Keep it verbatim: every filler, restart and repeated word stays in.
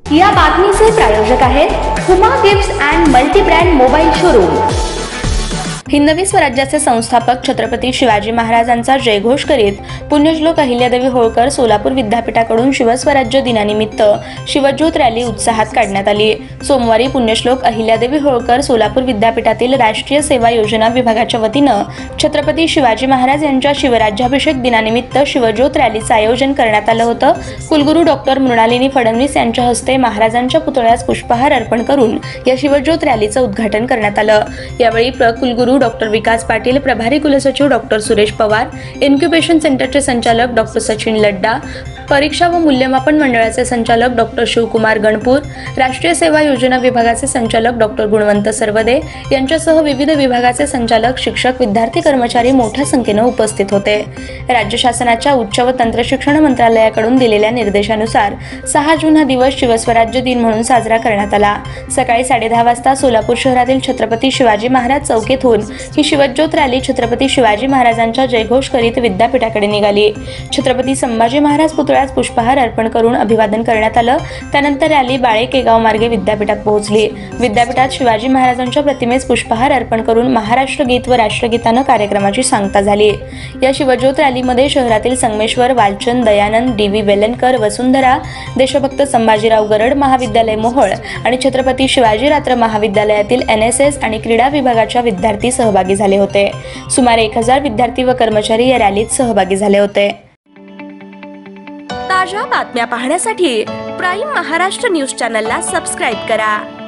या बातमीचे प्रायोजक आहेत Huma gifts and multi brand mobile showroom. हिंदवी स्वराज्याचे संस्थापक छत्रपती शिवाजी महाराजांचा जयघोष करीत पुण्यश्लोक अहिल्यादेवी होळकर सोलापूर विद्यापीठाकडून शिवस्वराज्य दिनानिमित्त शिवज्योत रॅली उत्साहात काढण्यात आली। सोमवारी पुण्यश्लोक अहिल्यादेवी होळकर सोलापूर विद्यापीठातील राष्ट्रीय सेवा योजना विभागाच्या वतीनं छत्रपती शिवाजी महाराज यांच्या शिवराज्याभिषेक दिनानिमित्त शिवज्योत रॅलीचं आयोजन करण्यात आलं होतं। कुलगुरू डॉक्टर मृणालिनी फडणवीस यांच्या हस्ते महाराजांच्या पुतळ्यास पुष्पहार अर्पण करून या शिवज्योत रॅलीचं उद्घाटन करण्यात आलं। यावेळी प्र कुलगुरू डॉक्टर विकास पाटील, प्रभारी कुलसचिव डॉक्टर सुरेश पवार, इन्क्युबेशन सेंटरचे संचालक डॉक्टर सचिन लड्डा, परीक्षा व मूल्यमापन मंडळाचे संचालक डॉक्टर शिवकुमार गणपूर, राष्ट्रीय सेवा योजना विभागाचे संचालक डॉक्टर गुणवंत सरवदे यांच्यासह विविध विभागाचे संचालक, शिक्षक, विद्यार्थी, कर्मचारी मोठ्या संख्येने उपस्थित होते। राज्य शासनाच्या उच्च व तंत्र शिक्षण मंत्रालयाकडून दिलेल्या निर्देशानुसार सहा जून हा दिवस शिवस्वराज्य दिन म्हणून साजरा करण्यात आला। सकाळी साडेदहा वाजता सोलापूर शहरातील छत्रपती शिवाजी महाराज चौकीतून ही शिवज्योत रॅली छत्रपती शिवाजी महाराजांचा जयघोष करीत विद्यापीठाकडे निघाली। छत्रपती संभाजी महाराज पुतळ्यास पुष्पहार अर्पण करून अभिवादन करण्यात आलं। त्यानंतर रॅली बाळे केगाव मार्गे विद्यापीठात पोहोचली। विद्यापीठात शिवाजी महाराजांच्या प्रतिमेस पुष्पहार अर्पण करून महाराष्ट्र गीत व राष्ट्रगीतानं कार्यक्रमाची सांगता झाली। या शिवज्योत रॅलीमध्ये शहरातील संगमेश्वर, वालचंद, दयानंद, डी व्ही वेलणकर, वसुंधरा, देशभक्त संभाजीराव गरड महाविद्यालय मोहोळ आणि छत्रपती शिवाजी रात्र महाविद्यालयातील एन एस एस आणि क्रीडा विभागाच्या विद्यार्थी सहभागी झाले होते। सुमारे एक हजार विद्यार्थी व कर्मचारी या रॅलीत सहभागी झाले होते। ताज्या बातम्या पाहण्यासाठी प्राईम महाराष्ट्र न्यूज चॅनलला सबस्क्राईब करा।